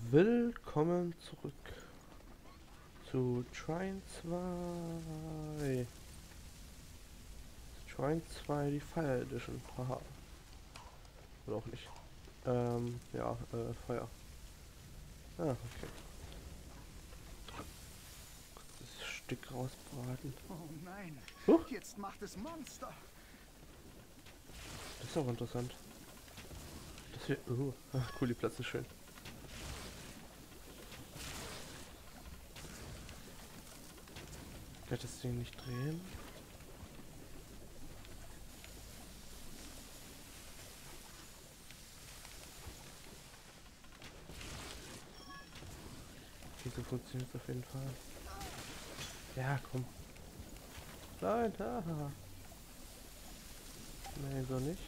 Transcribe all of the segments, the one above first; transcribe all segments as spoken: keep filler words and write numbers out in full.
Willkommen zurück zu Trine zwei. Trine zwei, die Fire Edition. Haha. Oder auch nicht. Ähm, ja, äh, Feuer. Ah, okay. Das Stück rausbraten. Oh nein, Huch, jetzt macht es Monster. das ist auch interessant. Das hier, uh, ach, cool, die Platz ist schön. Kann ich das Ding nicht drehen? Okay, so funktioniert es auf jeden Fall. Ja, komm. Nein, haha. Nee, so nicht.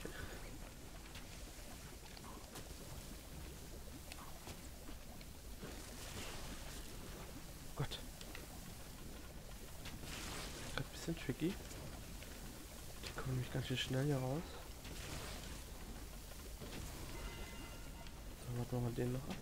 Gott. Gerade ein bisschen tricky. Die kommen nämlich ganz schön schnell hier raus. So, warten wir mal den noch ab.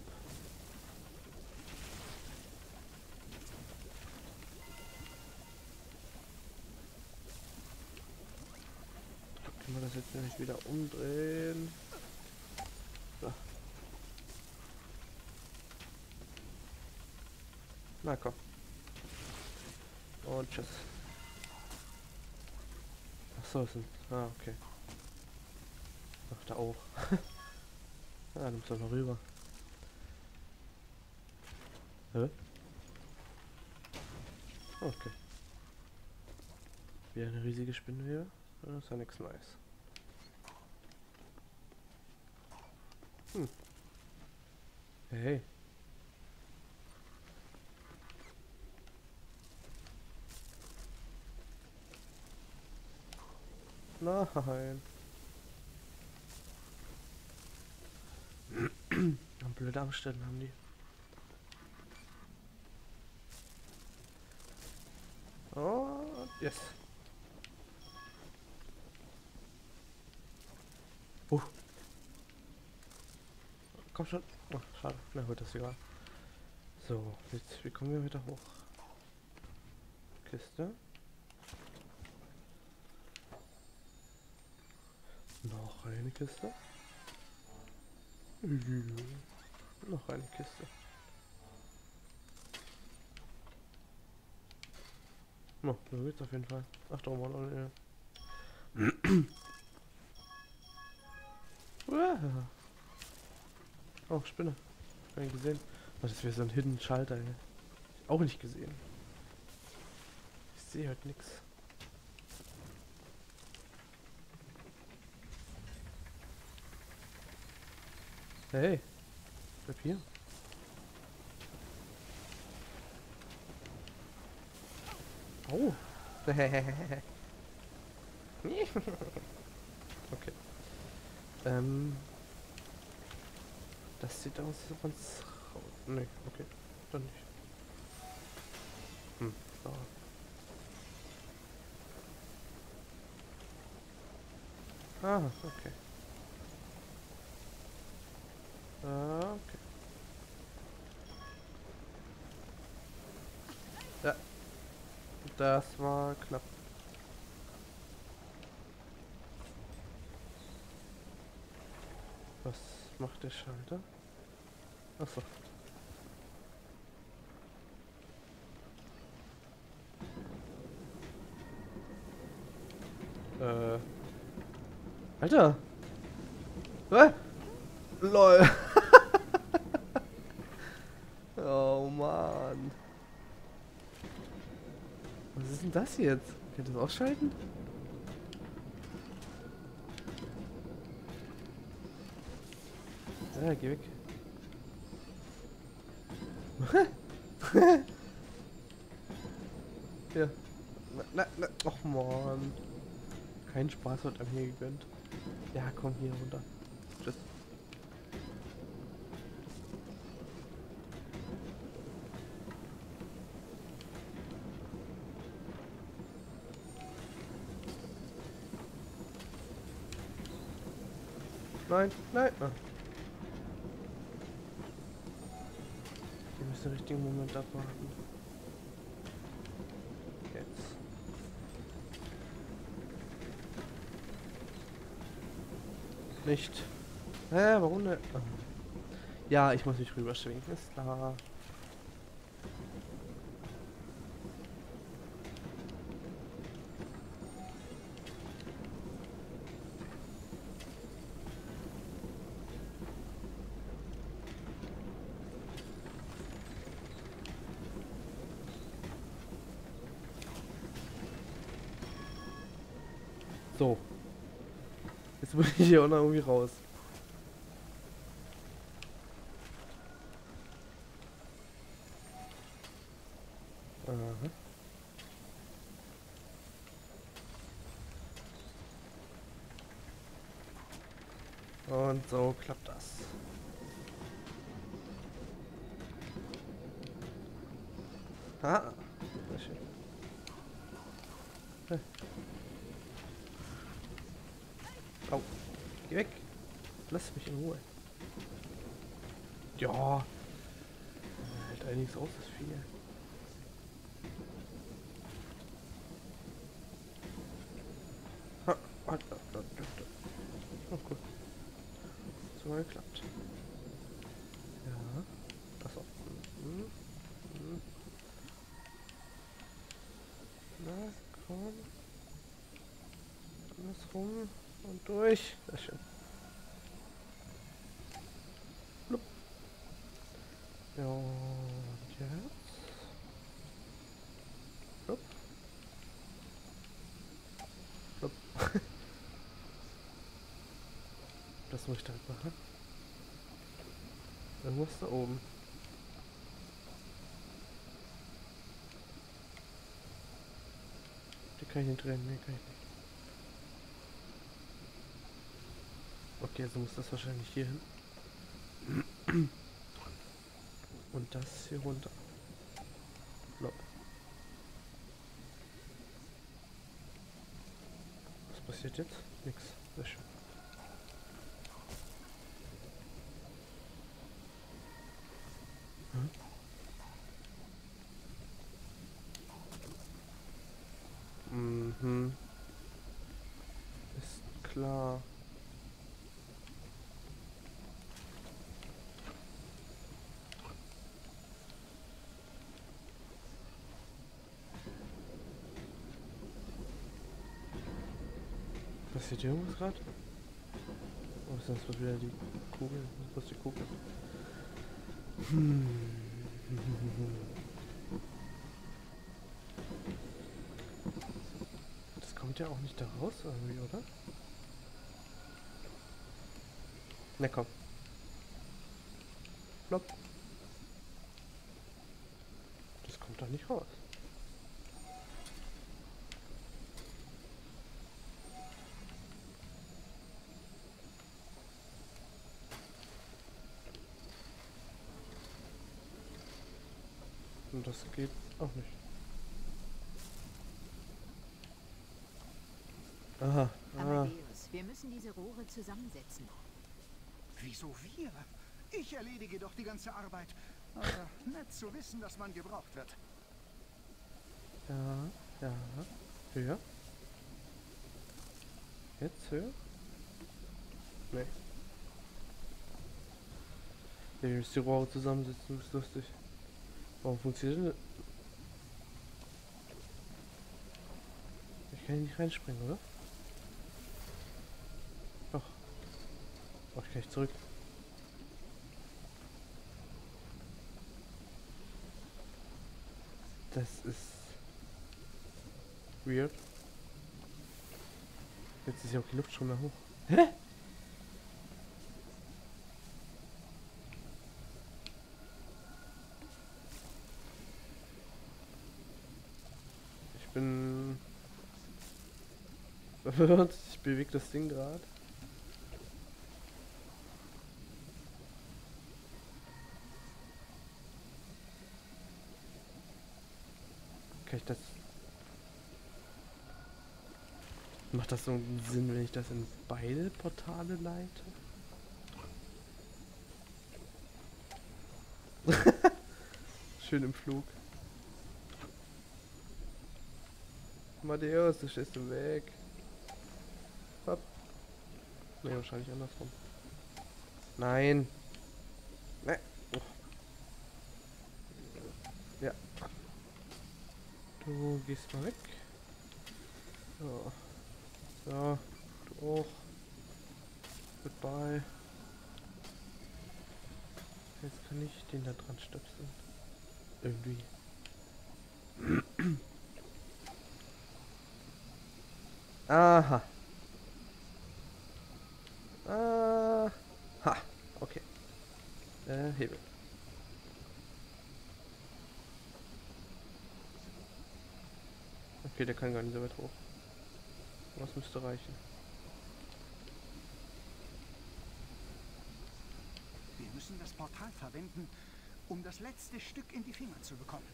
Können wir das jetzt nämlich wieder umdrehen? So. Na komm. Und tschüss. Achso, ist ein... Ah, okay. Ach, da auch. Ah, nimmst du noch rüber. Hä? Okay. Wieder eine riesige Spinnwebe. Das ist ja nichts Neues. Hm. Hey. Nein. Blöde Amstellen haben die. Oh, yes. Uh. Komm schon. Oh, schade. Na gut, das ist egal. So, jetzt, wie kommen wir wieder hoch? Kiste. Noch eine Kiste. Noch eine Kiste. No, da geht's auf jeden Fall. Ach, da mal eine. Oh, Spinne. Gar nicht gesehen. Was ist für so ein Hidden Schalter, ey. Auch nicht gesehen. Ich sehe halt nichts. Hey, bleib hier. Oh. Okay. Ähm. Das sieht aus, als ob man's raus. Nee, okay. Dann nicht. Hm, so. Ah, okay. Ah, okay. Ja. Das war knapp. Was macht der Schalter? Achso. Äh. Alter! Äh? LOL! Oh Mann. Was ist denn das jetzt? Könnt ihr das ausschalten? Ja, geh weg. Ja. Na, na, na. Och man. Kein Spaß wird einem hier gegönnt. Ja, komm hier runter. Tschüss. Nein, nein. Ah. den richtigen Moment abwarten. Jetzt. Nicht. Hä, warum ne? Ah. Ja, ich muss mich rüberschwingen, ist klar. So. Jetzt muss ich hier auch noch irgendwie raus. Aha. Und so klappt das. Ah, sehr schön. Hey. Au, geh weg. Lass mich in Ruhe. Ja. Hält einiges aus, das Vieh. Ha, halt, halt, halt, halt. Oh, cool. So mal geklappt. Ja. Achso. Mhm. Mhm. Na, komm. Andersrum. Und durch. Sehr schön. Blub. Ja, und jetzt. Blub. Blub. Das muss ich damit machen. Irgendwas da oben. Die kann ich nicht trennen. Nee, kann ich nicht. Okay, also muss das wahrscheinlich hier hin. Und das hier runter. Flop. Was passiert jetzt? Nix. Sehr schön. Hm? Mhm. Ist klar. Passiert hier irgendwas gerade? Oh, ist das wieder die Kugel? Was ist die Kugel? Hm. Das kommt ja auch nicht da raus irgendwie, oder? Na komm. Flop. Das kommt da nicht raus. Und das geht auch nicht. Aha. Ah. Amadeus, wir müssen diese Rohre zusammensetzen. Wieso wir? Ich erledige doch die ganze Arbeit. Aber nett zu wissen, dass man gebraucht wird. Ja, ja. Höher. Jetzt höher? Nee. Ja, wir müssen die Rohre zusammensetzen, das ist lustig. Warum funktioniert das? Ich kann hier nicht reinspringen, oder? Doch. Oh, ich kann nicht zurück. Das ist weird. Jetzt ist ja auch die Luft schon mehr hoch. Hä? Ich bin verwirrt. Ich bewege das Ding gerade. Kann ich das... Macht das so einen Sinn, wenn ich das in beide Portale leite? Schön im Flug. Matthäus, du stehst im Weg. Hopp. Ne, wahrscheinlich andersrum. Nein. Ne. Oh. Ja. Du gehst mal weg. So. So. Du auch. Goodbye. Jetzt kann ich den da dran stöpseln. Irgendwie. Aha. Aha. Okay. Äh, Hebel. Okay, der kann gar nicht so weit hoch. Was müsste reichen? Wir müssen das Portal verwenden, um das letzte Stück in die Finger zu bekommen.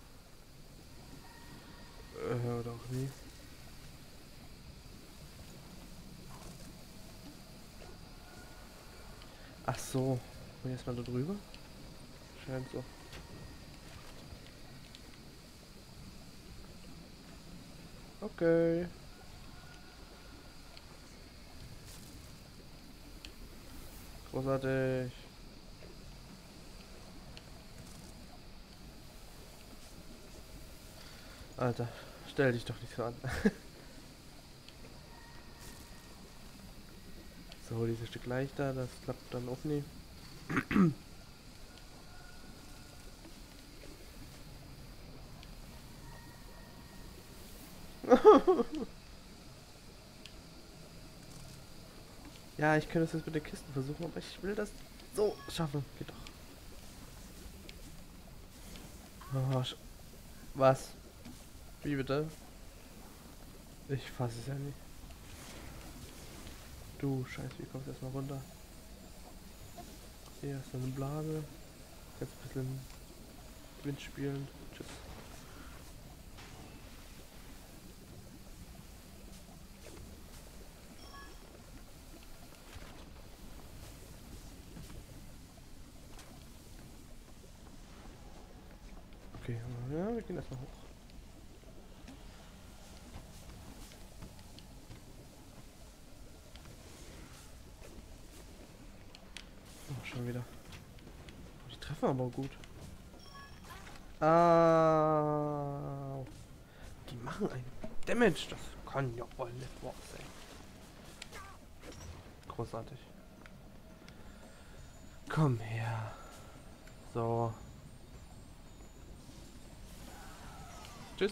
Äh, oder auch nie. Ach so. Und jetzt mal da drüber? Scheint so. Okay. Großartig. Alter, stell dich doch nicht so an. So, dieses Stück leichter, das klappt dann auch nie. Ja, ich könnte es jetzt mit den Kisten versuchen, aber ich will das so schaffen. Geht doch. Oh, sch was? Wie bitte? Ich fasse es ja nicht. Du Scheiße, wie kommst du erstmal runter? Hier ist noch eine Blase. Jetzt ein bisschen Wind spielen. Tschüss. Okay, ja, wir gehen erstmal hoch. Oh, schon wieder. Oh, die treffen aber gut. Ah, die machen ein Damage. Das kann ja wohl nicht wahr sein. Großartig. Komm her. So. Tschüss.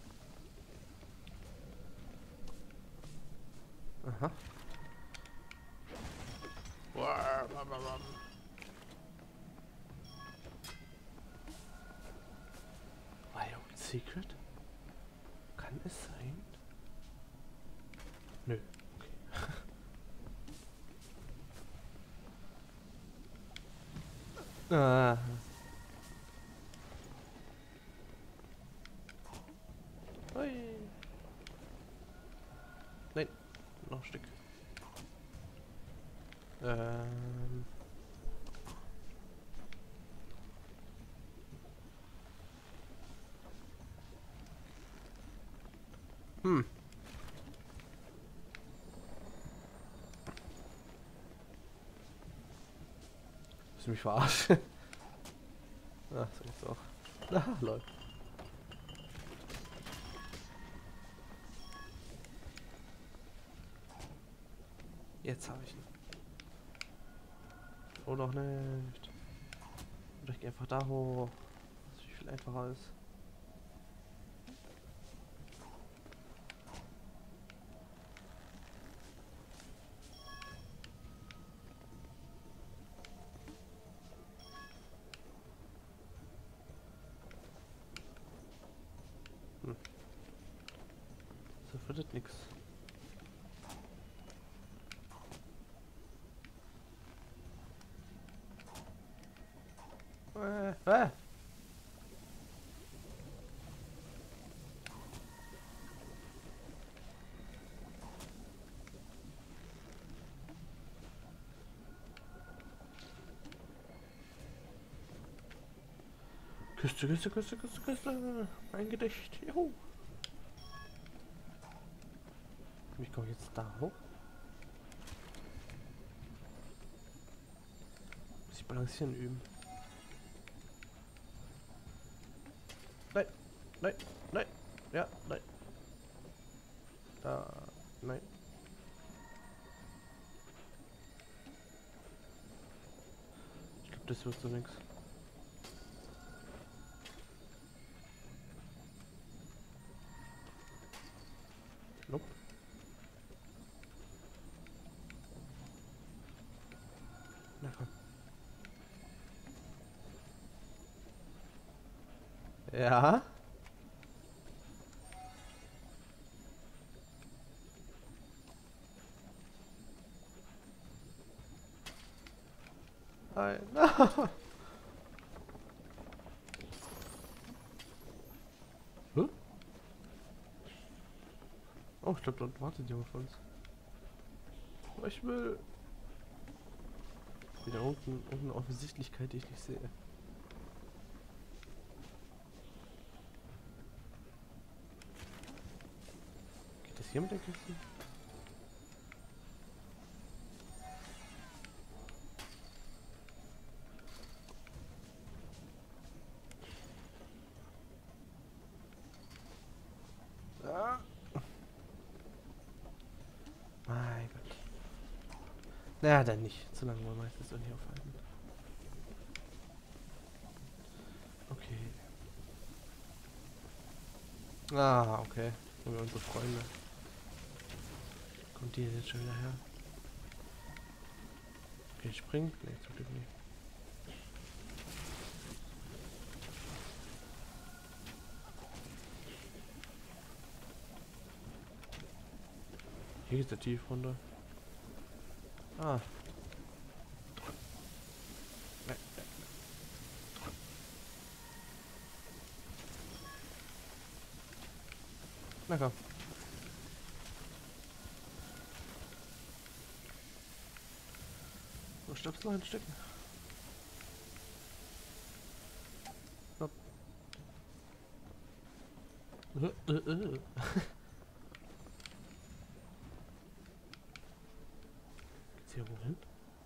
Aha. Wild Secret? Kann es sein? Nö. Okay. Ah. Hui. Nein, noch ein Stück. Ähm. Hm. Willst du mich verarschen? Ach, so geht's auch. Ah, läuft. Jetzt habe ich ihn. Oh, noch nicht. Oder ich gehe einfach da hoch. Was viel, viel einfacher ist. Hm. So wird das nix. Äh, äh. Küste, Küste, Küste, Küste, Küste. Ein Gedicht. Juhu. Wie komme ich jetzt da hoch? Muss ich balancieren üben? Nein, nein, nein. Ja, nein. Da, nein. Ich glaube, das wird so nix. Nope. Na komm. Ja. Nein. Huh? Oh, ich glaube, dort wartet jemand von uns. Ich will wieder unten irgendeine Offensichtlichkeit, die ich nicht sehe. Geht das hier mit der Kiste? Ah. Mein Gott. Na, dann nicht. Zu lange wollen wir jetzt das doch nicht aufhalten. Okay. Ah, okay. Haben wir unsere Freunde. Kommt die jetzt schon wieder her? Okay, springen? Ne, zum Glück nicht. Hier ist der tief runter. Ah. Nee. Na komm. Wo stoppst du noch ein Stück? Stopp. Äh, äh, äh. Geht's hier wohin?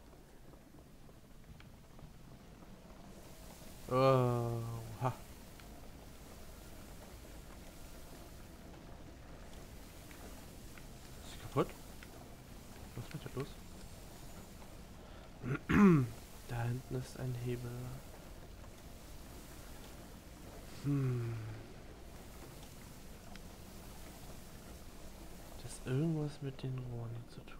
Oh, ha. Ist sie kaputt? Was ist mit der los? Da hinten ist ein Hebel. Hm. Das ist irgendwas mit den Rohren hier zu tun.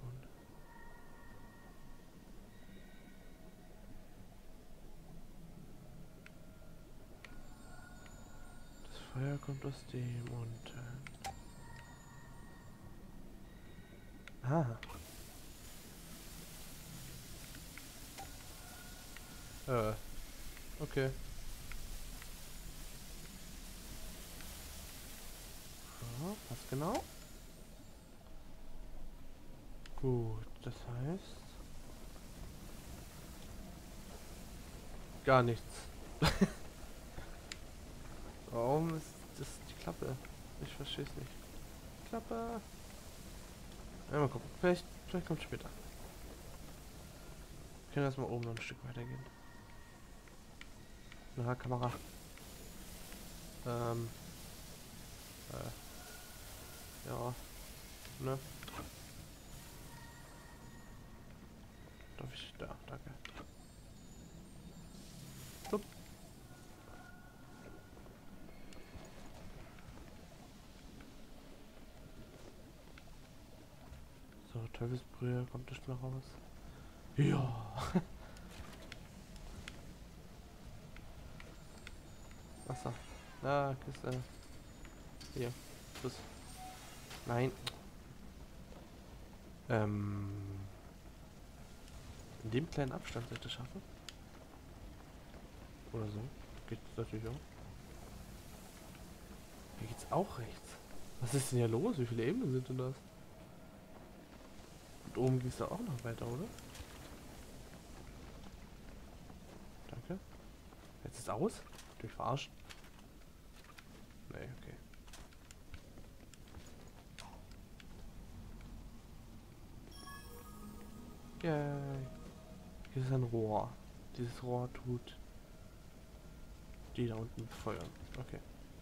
Das Feuer kommt aus dem und... Äh ah. Äh. Okay. Ja, was genau? Gut, das heißt... Gar nichts. Warum ist das die Klappe? Ich verstehe es nicht. Klappe. Ja, mal gucken. Vielleicht, vielleicht kommt später. Wir können erstmal oben noch ein Stück weitergehen. Na, Kamera. Ähm. Äh. Ja. Ne? Darf ich? Da, danke. Stop. So, Teufelsbrühe kommt nicht mehr raus. Ja. Wasser. Da, Kiste. Hier. Schluss. Nein. Ähm. In dem kleinen Abstand sollte ich schaffen. Oder so. Geht natürlich auch. Hier geht's auch rechts. Was ist denn hier los? Wie viele Ebenen sind denn das? Und oben geht's da auch noch weiter, oder? Danke. Jetzt ist aus? Du mich verarschen? Nee, okay. Yay. Hier ist ein Rohr. Dieses Rohr tut die da unten feuern. Okay.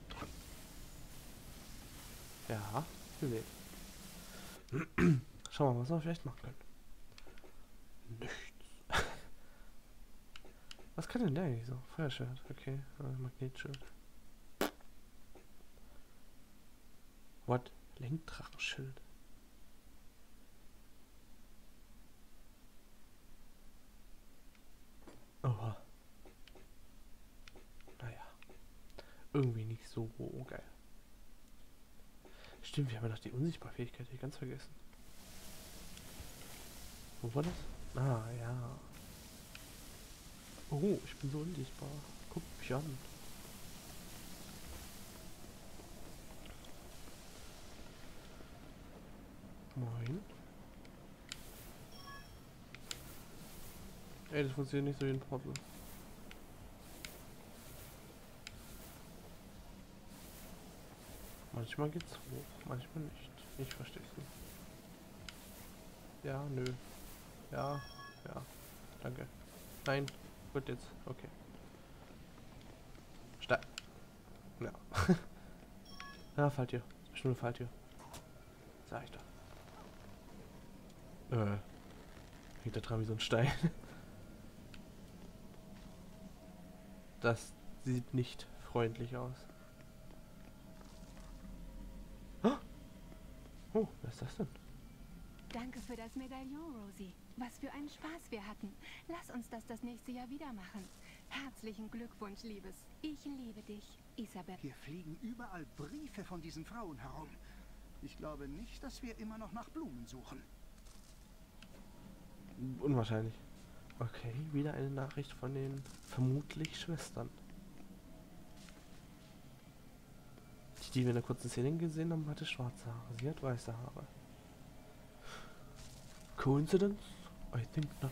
Ja, nee. Schauen wir mal, was wir vielleicht machen können. Nichts. Was kann denn der eigentlich so? Feuerschwert, okay. Äh, Magnetschild. What? Lenkdrachenschild. Oha. Naja. Irgendwie nicht so geil. Stimmt, wir haben ja noch die Unsichtbarfähigkeit hier ganz vergessen. Wo war das? Ah, ja. Oh, ich bin so unsichtbar. Guck mich an. Moin. Ey, das funktioniert nicht so wie ein Portal. Manchmal geht's hoch, manchmal nicht. Ich verstehe es nicht. Ja, nö. Ja, ja. Danke. Nein. Gut jetzt. Okay. Stein. Ja. Ja, Falltür. Bestimmt eine Falltür. Sag ich doch. Äh. Hängt da dran wie so ein Stein. Das sieht nicht freundlich aus. Oh, was ist das denn? Danke für das Medaillon, Rosie. Was für einen Spaß wir hatten. Lass uns das das nächste Jahr wieder machen. Herzlichen Glückwunsch, Liebes. Ich liebe dich, Isabel. Hier fliegen überall Briefe von diesen Frauen herum. Ich glaube nicht, dass wir immer noch nach Blumen suchen. Unwahrscheinlich. Okay, wieder eine Nachricht von den vermutlich Schwestern. Die, die wir in der kurzen Szene gesehen haben, hatte schwarze Haare. Sie hat weiße Haare. Coincidence? I think not.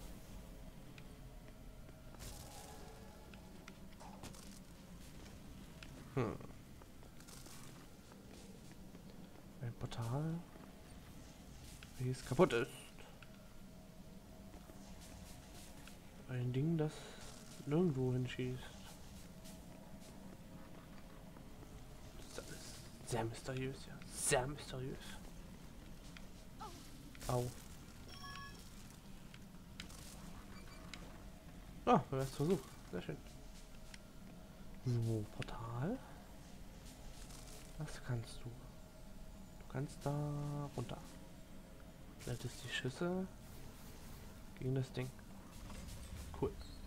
Hm. Ein Portal, welches kaputt ist. Ein Ding, das nirgendwo hinschießt. Das ist sehr mysteriös, ja. Sehr mysteriös. Au. Ah, wir haben es versucht. Sehr schön. So, Portal. Was kannst du? Du kannst da runter. Leitest die Schüsse gegen das Ding. Cool.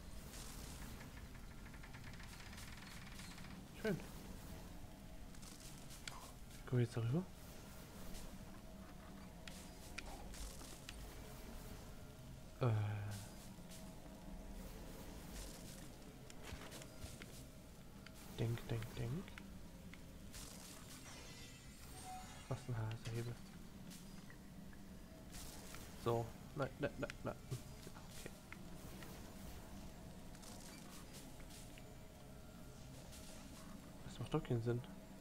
Schön. Kommen wir jetzt darüber? Äh. Denk, denk, denk. Was ein Hasehebel. So. Nein, nein, nein, nein. Okay. Das macht doch keinen Sinn.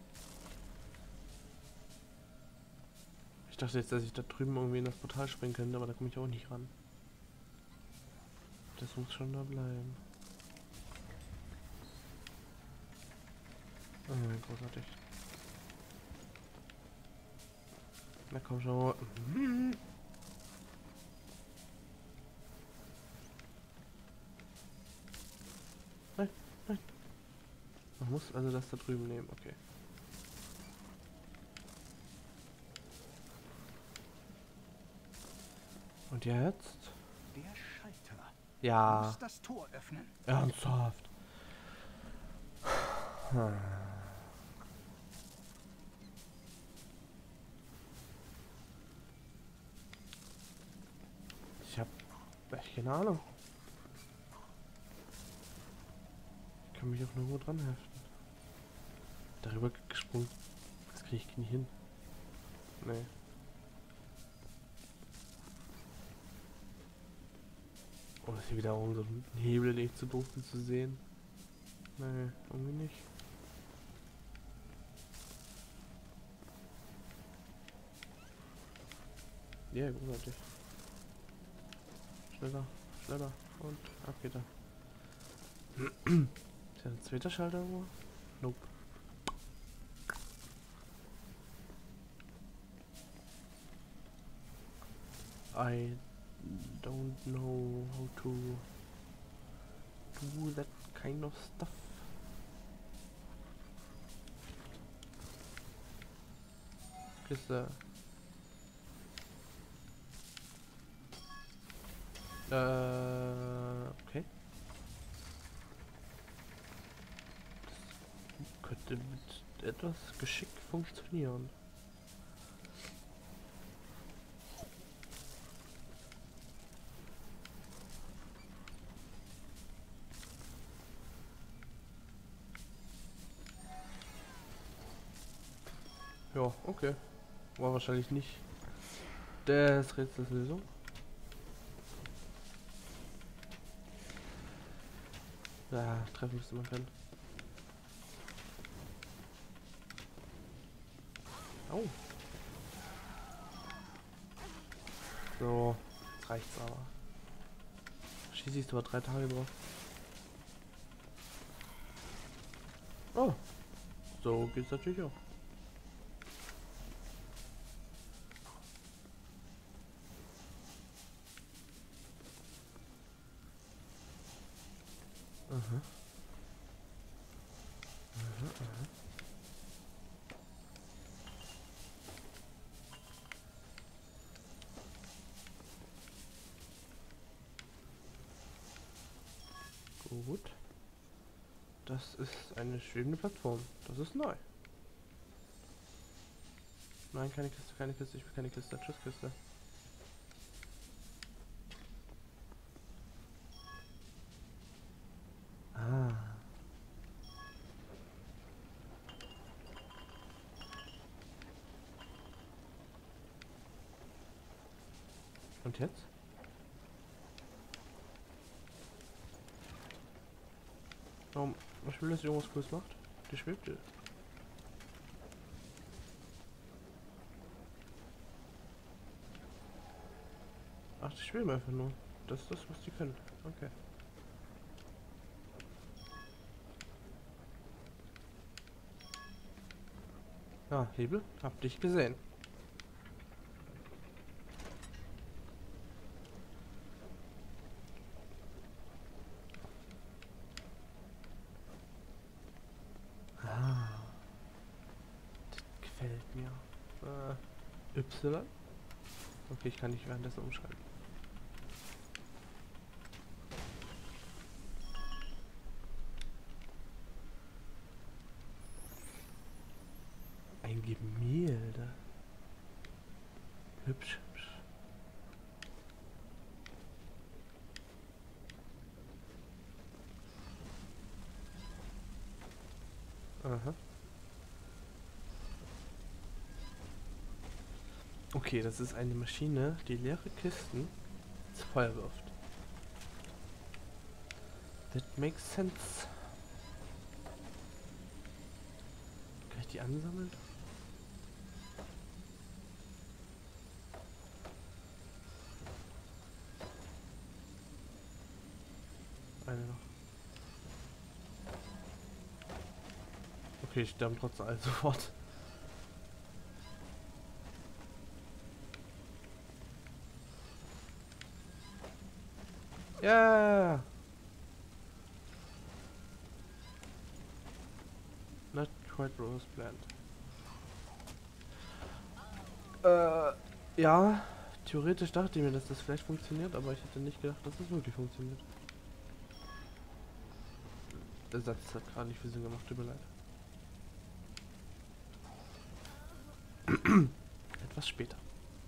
Ich dachte jetzt, dass ich da drüben irgendwie in das Portal springen könnte, aber da komme ich auch nicht ran. Das muss schon da bleiben. Oh, großartig. Na komm schon. Nein, nein. Man muss also das da drüben nehmen, okay. Und jetzt? Der Schalter. Ja. Muss das Tor öffnen. Ernsthaft. Hm. Ich hab echt keine Ahnung. Ich kann mich auch nirgendwo dran heften. Darüber gesprungen. Das kriege ich nicht hin. Nee. Oh, das ist hier wiederum so ein Hebel, den ich zu doof bin zu sehen. Nee, irgendwie nicht. Ja, yeah, großartig. Schneller, schneller und ab geht er. Ist ja ein zweiter Schalter irgendwo? Nope. I don't know how to do that kind of stuff. Kiste. Äh, okay. Das könnte mit etwas Geschick funktionieren. Ja, okay. War wahrscheinlich nicht das Rätsels Lösung. Ja, treffen müsste man können. Oh. So, jetzt reicht's aber. Schieße ich aber drei Tage drauf. Oh. So geht's natürlich auch. Aha. Aha, aha. Gut. Das ist eine schwebende Plattform. Das ist neu. Nein, keine Kiste, keine Kiste, ich will keine Kiste. Tschüss, Kiste. Ah. Und jetzt? Warum? Ich will, dass sie irgendwas Cooles macht. Die schwebt. Ach, die schweben einfach nur. Das ist das, was die können. Okay. Ah, Hebel. Hab dich gesehen. Ah. Das gefällt mir. Äh, Y. Okay, ich kann nicht währenddessen umschreiben. Ein Gemälde. Hübsch, hübsch. Aha. Okay, das ist eine Maschine, die leere Kisten ins Feuer wirft. That makes sense. Kann ich die ansammeln? Eine noch. Okay, ich sterbe trotzdem alle sofort. Ja. Not quite rose plant. Äh, ja. Theoretisch dachte ich mir, dass das vielleicht funktioniert, aber ich hätte nicht gedacht, dass es wirklich funktioniert. Der Satz hat gerade nicht viel Sinn gemacht, tut mir leid. Etwas später.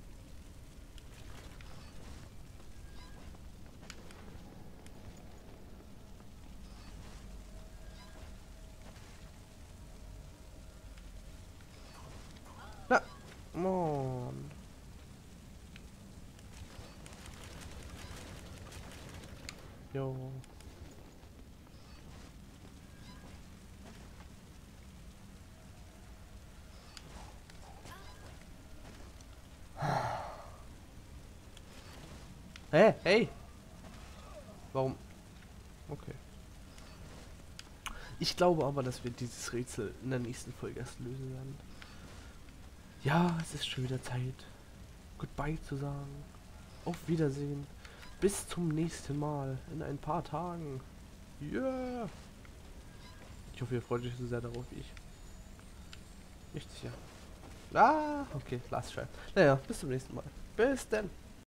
Na, Mann. Jo. Hä? Hey! Warum? Okay. Ich glaube aber, dass wir dieses Rätsel in der nächsten Folge erst lösen werden. Ja, es ist schon wieder Zeit, Goodbye zu sagen. Auf Wiedersehen. Bis zum nächsten Mal. In ein paar Tagen. Yeah! Ich hoffe, ihr freut euch so sehr darauf wie ich. Nicht sicher. Ah, okay, last try. Naja, bis zum nächsten Mal. Bis dann.